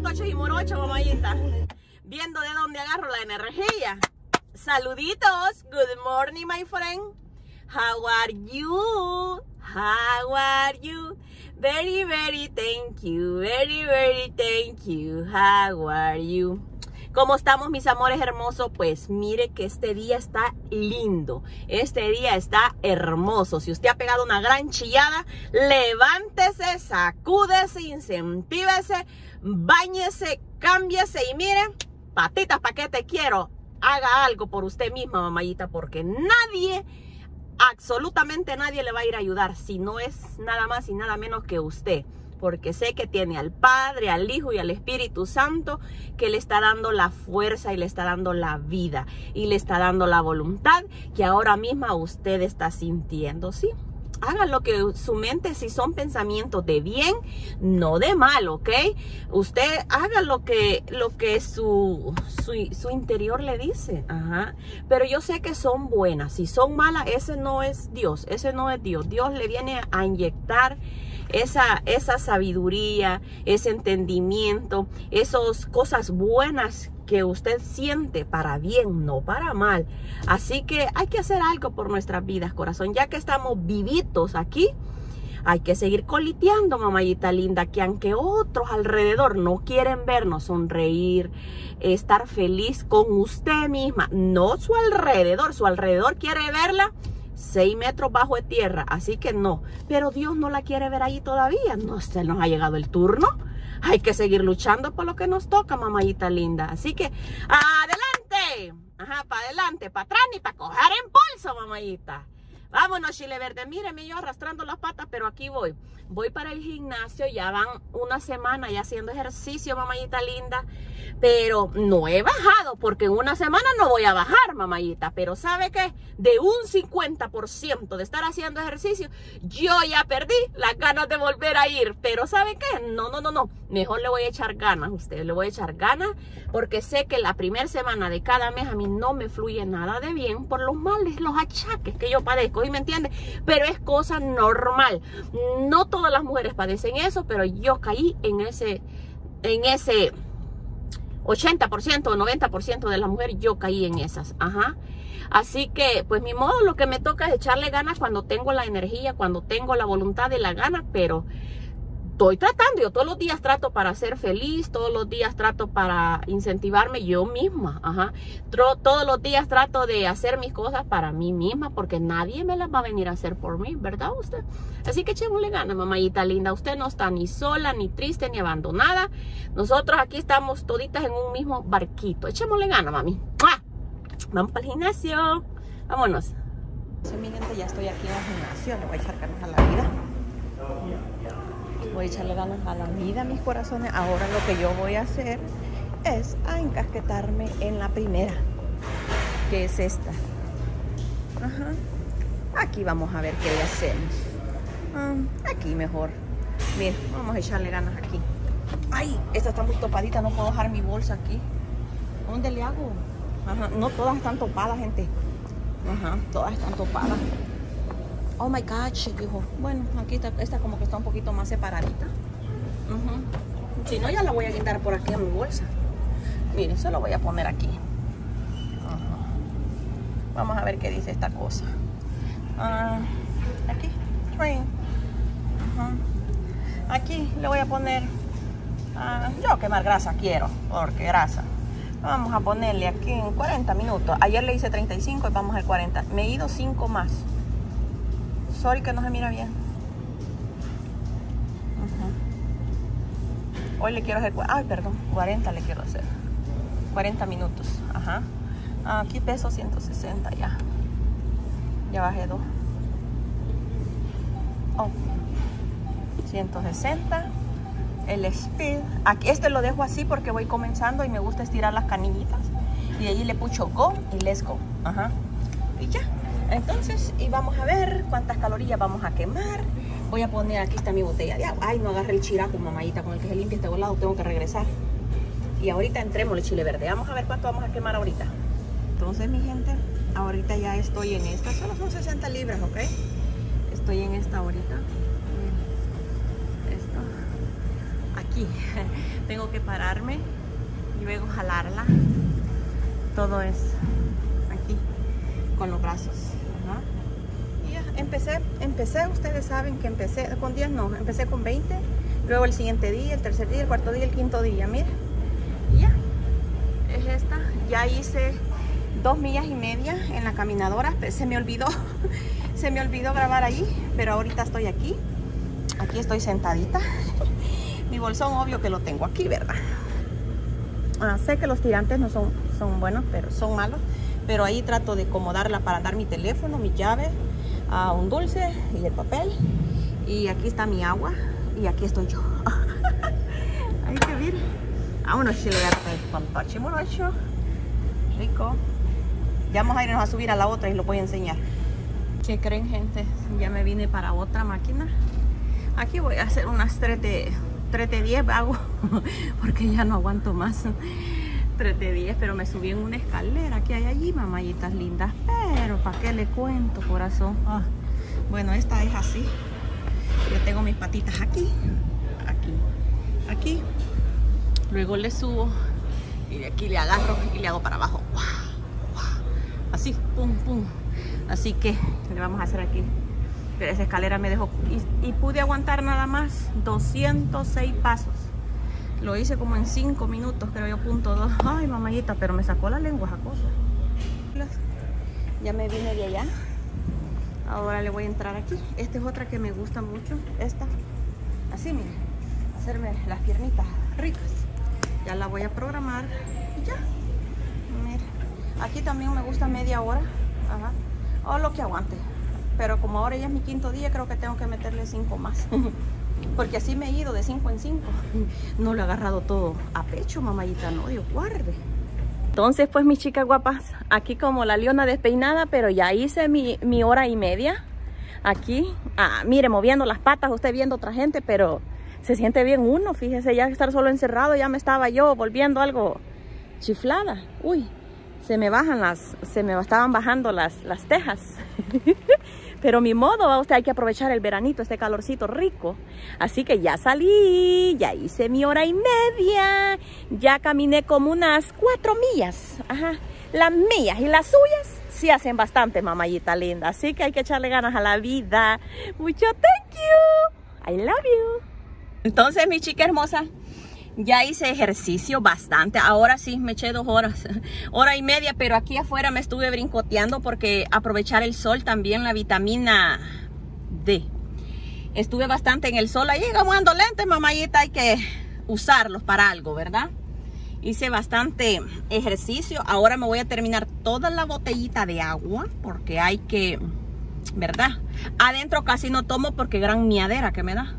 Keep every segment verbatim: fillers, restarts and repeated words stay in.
tochos y morochos, mamayita. Viendo de dónde agarro la energía. Saluditos. Good morning, my friend. How are you? How are you? Very, very thank you. Very, very thank you. How are you? ¿Cómo estamos, mis amores hermosos? Pues mire que este día está lindo. Este día está hermoso. Si usted ha pegado una gran chillada, levántese, sacúdese, incentívese, báñese, cámbiese y mire, patitas, ¿para qué te quiero? Haga algo por usted misma, mamayita, porque nadie, absolutamente nadie le va a ir a ayudar si no es nada más y nada menos que usted. Porque sé que tiene al Padre, al Hijo y al Espíritu Santo que le está dando la fuerza y le está dando la vida y le está dando la voluntad que ahora misma usted está sintiendo, ¿sí? Haga lo que su mente, si son pensamientos de bien, no de mal, ¿ok? Usted haga lo que, lo que su, su, su interior le dice, ajá. Pero yo sé que son buenas. Si son malas, ese no es Dios, ese no es Dios. Dios le viene a inyectar esa, esa sabiduría, ese entendimiento, esas cosas buenas que usted siente para bien, no para mal. Así que hay que hacer algo por nuestras vidas, corazón. Ya que estamos vivitos aquí, hay que seguir coliteando, mamayita linda, que aunque otros alrededor no quieren vernos sonreír, estar feliz con usted misma, no su alrededor, su alrededor quiere verla seis metros bajo de tierra, así que no. Pero Dios no la quiere ver ahí todavía, no se nos ha llegado el turno. Hay que seguir luchando por lo que nos toca, mamayita linda. Así que, ¡adelante! Ajá, para adelante, para atrás, ni para coger impulso, mamayita. Vámonos, chile verde. Míreme yo arrastrando las patas, pero aquí voy. Voy para el gimnasio, ya van una semana ya haciendo ejercicio, mamayita linda. Pero no he bajado, porque en una semana no voy a bajar, mamayita. Pero ¿sabe qué? De un cincuenta por ciento de estar haciendo ejercicio, yo ya perdí las ganas de volver a ir. Pero ¿sabe qué? No, no, no, no. Mejor le voy a echar ganas a usted. Le voy a echar ganas porque sé que la primera semana de cada mes a mí no me fluye nada de bien por los males, los achaques que yo padezco. ¿Y me entiende? Pero es cosa normal. No todas las mujeres padecen eso, pero yo caí en ese, en ese ochenta por ciento o noventa por ciento de las mujeres, yo caí en esas. Ajá. Así que, pues mi modo, lo que me toca es echarle ganas cuando tengo la energía, cuando tengo la voluntad y la gana, pero estoy tratando, yo todos los días trato para ser feliz, todos los días trato para incentivarme yo misma, ajá. Tro, todos los días trato de hacer mis cosas para mí misma, porque nadie me las va a venir a hacer por mí, ¿verdad usted? Así que echémosle ganas, mamayita linda, usted no está ni sola, ni triste, ni abandonada, nosotros aquí estamos toditas en un mismo barquito, echémosle ganas, mami. ¡Mua! Vamos para el gimnasio, vámonos. Sí, mi gente, ya estoy aquí en el gimnasio, le voy a echar ganas a la vida. Voy a echarle ganas a la vida, mis corazones. Ahora lo que yo voy a hacer es a encasquetarme en la primera, que es esta. Ajá. Aquí vamos a ver qué le hacemos. Um, aquí mejor. Miren, vamos a echarle ganas aquí. Ay, esta está muy topadita, no puedo dejar mi bolsa aquí. ¿Dónde le hago? Ajá. No todas están topadas, gente. Ajá, todas están topadas. Oh my gosh, dijo. Bueno, aquí está, esta como que está un poquito más separadita. Uh-huh. Si no, ya la voy a quitar por aquí a mi bolsa. Miren, se lo voy a poner aquí. Uh-huh. Vamos a ver qué dice esta cosa. Uh, aquí, train. Uh-huh. Aquí le voy a poner. Uh, yo quemar grasa quiero, porque grasa. Vamos a ponerle aquí en cuarenta minutos. Ayer le hice treinta y cinco y vamos al cuarenta. Me he ido cinco más. Sorry que no se mira bien. Uh-huh. Hoy le quiero hacer... Ay, perdón. cuarenta le quiero hacer. cuarenta minutos. Ajá. Aquí peso ciento sesenta ya. Ya bajé dos. Oh. ciento sesenta. El speed. Aquí este lo dejo así porque voy comenzando y me gusta estirar las canillitas. Y de ahí le pucho go y let's go. Ajá. Y ya. Entonces, y vamos a ver cuántas calorías vamos a quemar. Voy a poner, aquí está mi botella de agua. Ay, no agarré el chiraco, mamayita, con el que se limpia este volado, tengo que regresar. Y ahorita entremos el chile verde. Vamos a ver cuánto vamos a quemar ahorita. Entonces, mi gente, ahorita ya estoy en esta. Solo son sesenta libras, ¿ok? Estoy en esta ahorita. Esto. aquí. Tengo que pararme y luego jalarla. Todo es aquí con los brazos. Ajá. Y ya empecé, empecé, ustedes saben que empecé con diez, no, empecé con veinte. Luego el siguiente día, el tercer día, el cuarto día, el quinto día, mira. Y ya, es esta. Ya hice dos millas y media en la caminadora. Se me olvidó, se me olvidó grabar ahí, pero ahorita estoy aquí. Aquí estoy sentadita. Mi bolsón obvio que lo tengo aquí, ¿verdad? Ah, sé que los tirantes no son, son buenos, pero son malos. Pero ahí trato de acomodarla para dar mi teléfono, mi llave, uh, un dulce y el papel. Y aquí está mi agua. Y aquí estoy yo. Hay que ver. Vámonos, chilearte con tache morocho. Rico. Ya vamos a irnos a subir a la otra y lo voy a enseñar. ¿Qué creen, gente? Ya me vine para otra máquina. Aquí voy a hacer unas tres de diez hago. Porque ya no aguanto más. tres de diez, pero me subí en una escalera que hay allí, mamayitas lindas. Pero ¿para qué le cuento, corazón? Ah, bueno, esta es así. Yo tengo mis patitas aquí, aquí, aquí. Luego le subo y de aquí le agarro y le hago para abajo. Así, pum, pum. Así que le vamos a hacer aquí. Pero esa escalera me dejó y, y pude aguantar nada más doscientos seis pasos. Lo hice como en cinco minutos, creo yo, punto dos. Ay, mamayita, pero me sacó la lengua esa cosa. Ya me vine de allá. Ahora le voy a entrar aquí. Esta es otra que me gusta mucho. Esta. Así, miren. Hacerme las piernitas ricas. Ya la voy a programar. Y ya. Mira. Aquí también me gusta media hora. Ajá. O lo que aguante. Pero como ahora ya es mi quinto día, creo que tengo que meterle cinco más. Porque así me he ido de cinco en cinco. No lo he agarrado todo a pecho, mamayita. No, Dios guarde. Entonces, pues, mis chicas guapas, aquí como la leona despeinada, pero ya hice mi, mi hora y media. Aquí, ah, mire, moviendo las patas, usted viendo otra gente, pero se siente bien uno. Fíjese, ya estar solo encerrado, ya me estaba yo volviendo algo chiflada. Uy, se me bajan las, se me estaban bajando las, las tejas. Pero mi modo, va usted, hay que aprovechar el veranito, este calorcito rico. Así que ya salí, ya hice mi hora y media. Ya caminé como unas cuatro millas. Ajá. Las mías y las suyas sí hacen bastante, mamayita linda. Así que hay que echarle ganas a la vida. Mucho thank you. I love you. Entonces, mi chica hermosa, ya hice ejercicio bastante. Ahora sí me eché dos horas, hora y media, pero aquí afuera me estuve brincoteando porque aprovechar el sol también, la vitamina D. Estuve bastante en el sol. Ahí llegamos ando lentes, mamayita, hay que usarlos para algo, ¿verdad? Hice bastante ejercicio. Ahora me voy a terminar toda la botellita de agua porque hay que, ¿verdad? Adentro casi no tomo porque gran miadera que me da.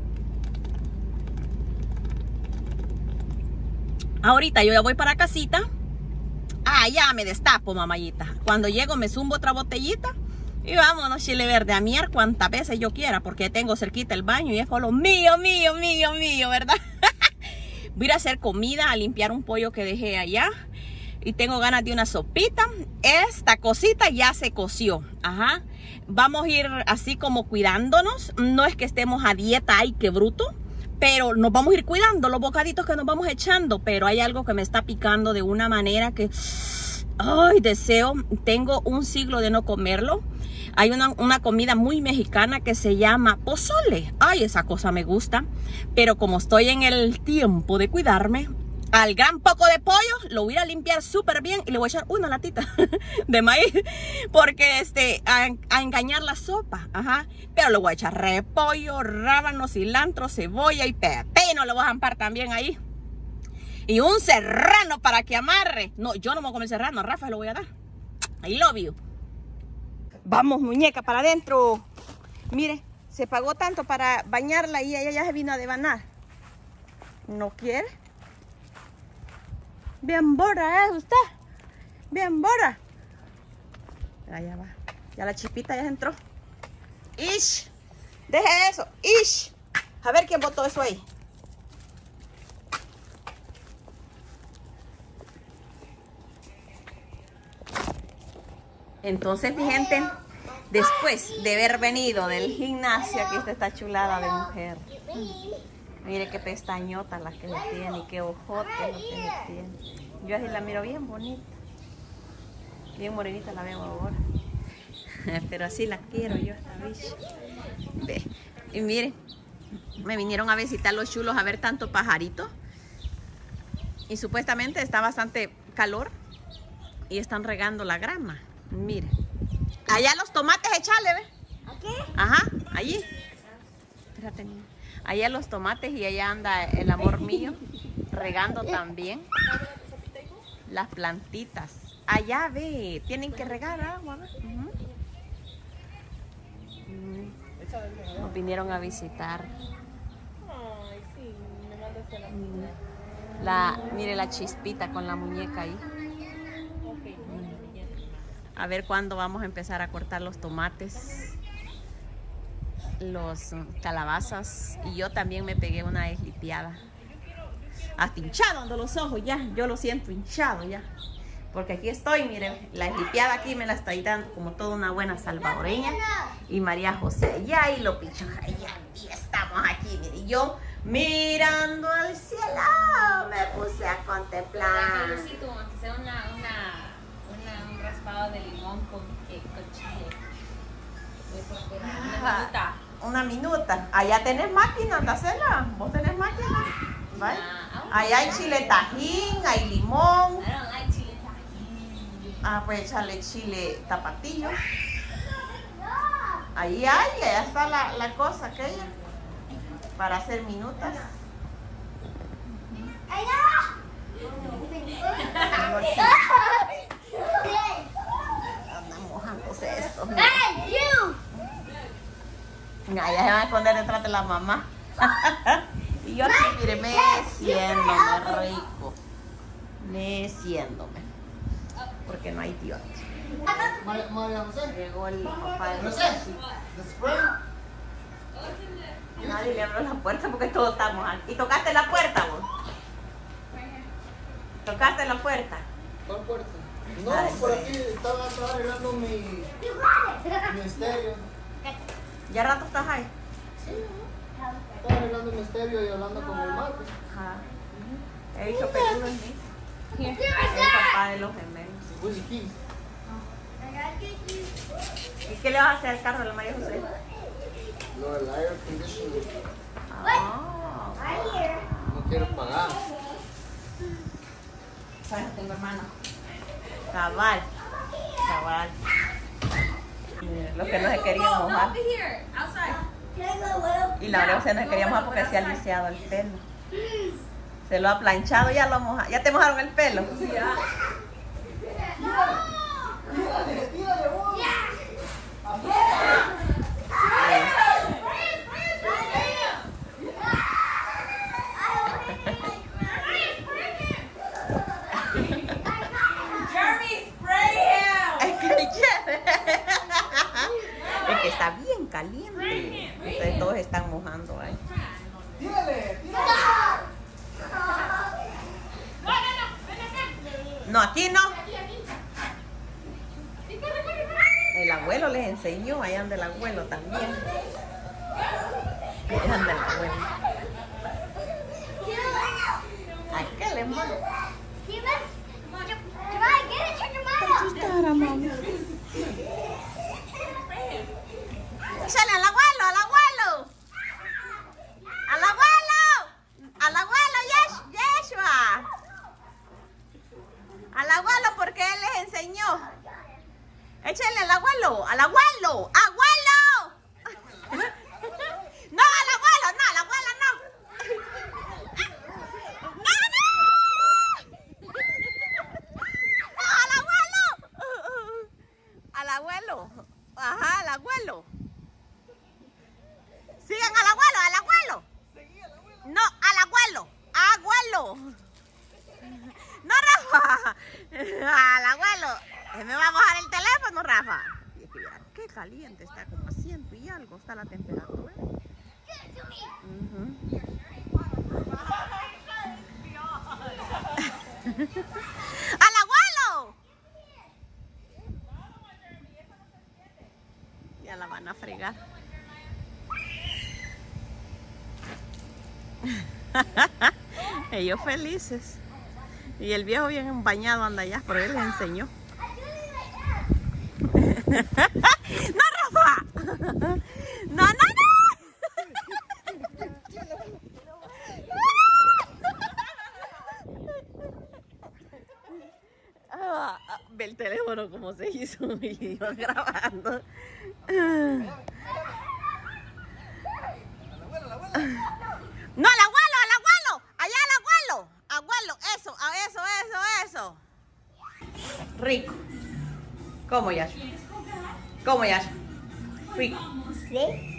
Ahorita yo ya voy para casita. Ah, ya me destapo, mamayita. Cuando llego me zumbo otra botellita. Y vámonos, chile verde, a miar cuantas veces yo quiera. Porque tengo cerquita el baño y es por lo mío, mío, mío, mío, ¿verdad? Voy a ir a hacer comida, a limpiar un pollo que dejé allá. Y tengo ganas de una sopita. Esta cosita ya se coció. Ajá. Vamos a ir así como cuidándonos. No es que estemos a dieta, ay, qué bruto. Pero nos vamos a ir cuidando los bocaditos que nos vamos echando. Pero hay algo que me está picando de una manera que... Ay, deseo. Tengo un siglo de no comerlo. Hay una, una comida muy mexicana que se llama pozole. Ay, esa cosa me gusta. Pero como estoy en el tiempo de cuidarme, al gran poco de pollo lo voy a limpiar súper bien y le voy a echar una latita de maíz. Porque este, a, a engañar la sopa. Ajá. Pero le voy a echar repollo, rábano, cilantro, cebolla y pepino. Le voy a jampar también ahí. Y un serrano para que amarre. No, yo no me voy a comer serrano. A Rafa lo voy a dar. I love you. Vamos, muñeca, para adentro. Mire, se pagó tanto para bañarla y ella ya se vino a devanar. ¿No quiere? Bien bora, ¿eh? Usted. Bien bora. Allá va. Ya la chipita ya entró. Ish. Deje eso. Ish. A ver quién botó eso ahí. Entonces, mi gente, después de haber venido del gimnasio, aquí está esta chulada de mujer. Mire qué pestañota la que le tiene y qué ojote lo que le tiene. Yo así la miro bien bonita. Bien morenita la veo ahora. Pero así la quiero yo, esta bicha. Ve. Y miren, me vinieron a visitar los chulos a ver tanto pajarito. Y supuestamente está bastante calor. Y están regando la grama. Miren. Allá los tomates, echale, ¿ve? ¿Aquí? Ajá, allí. Espérate, niña. Allá los tomates y allá anda el amor mío regando también las plantitas. Allá ve, tienen que regar agua. Uh-huh. mm. Nos vinieron a visitar. Ay, sí, me mandaste la Mm. La, mire la chispita con la muñeca ahí. Ok. A ver cuándo vamos a empezar a cortar los tomates, los mm, calabazas. Y yo también me pegué una eslipiada. Hasta hinchado ando los ojos ya. Yo lo siento hinchado ya. Porque aquí estoy, miren. La eslipiada aquí me la estoy dando como toda una buena salvadoreña. Y María José allá y lo pichón allá. Y estamos aquí, miren. Yo mirando al cielo me puse a contemplar. Necesito que sea una, una, una, un raspado de limón con, eh, con chile. Una minuta. Una minuta. Allá tenés máquina, Tacela. ¿Vos tenés máquina? ¿Vale? Allá hay chile tajín, hay limón. I don't like chile tajín. Ah, pues echarle chile tapatillo. Ahí hay, allá está la, la cosa aquella. Para hacer minutas. Andan mojándose esto. Allá se van a esconder detrás de la mamá. Y yo aquí, mire, meciéndome rico. Meciéndome. Porque no hay Dios. María José. Llegó el papá de los José. The spray. Nadie le abrió la puerta porque todos estamos aquí. ¿Y tocaste la puerta vos? ¿Tocaste la puerta? ¿Cuál puerta? No, Ay, por sí. aquí estaba, estaba arreglando mi, mi estéreo. ¿Ya rato estás ahí? Sí, estaba arreglando mi estéreo y hablando con el Marcos. Ajá. He visto peludo en mí. El papá de los gemelos. Willy King. ¿Y qué le vas a hacer al carro de la María José? Lo del air conditioning. Ah, No quiero pagar. bueno, tengo hermano. Cabal. Cabal. Miren, los que no se querían mojar. Here, outside. Y la María José no se quería mojar porque se ha lisiado el pelo. Se lo ha planchado, ya lo moja. ¿Ya te mojaron el pelo? Ya. Tírale, tírale, vos. Jeremy, spray him. Es que, es que está bien caliente. Entonces todos están mojando ahí. Tírale, tírale. No, aquí no. El abuelo les enseñó, ahí anda el abuelo también. Ahí anda el abuelo. Ay, ¿qué le mando? Échale al abuelo, al abuelo. Al abuelo. Al abuelo, Yesh- Yeshua. Al abuelo porque él les enseñó. Échale al abuelo, al abuelo, abuelo. No, al abuelo, no, al abuelo no. No, no. No, al abuelo. Al abuelo. Ajá, al abuelo. Sigan al abuelo, al abuelo. No, al abuelo, abuelo. No, Rafa. Al abuelo. Se me va a mojar el teléfono, Rafa. Y es que mira, qué caliente está, como a ciento y algo está la temperatura. Uh-huh. ¡Al abuelo! Ya la van a fregar. Ellos felices. Y el viejo bien empañado anda allá, pero él les enseñó. ¡No, Rafa! ¡No, no, no! Ah, ve el teléfono como se hizo y iba grabando. No, al abuelo, al abuelo, allá al abuelo, abuelo, eso, a eso, eso, eso. Rico. ¿Cómo, Yasha? ¿Cómo, Yasha? Rico. ¿Sí?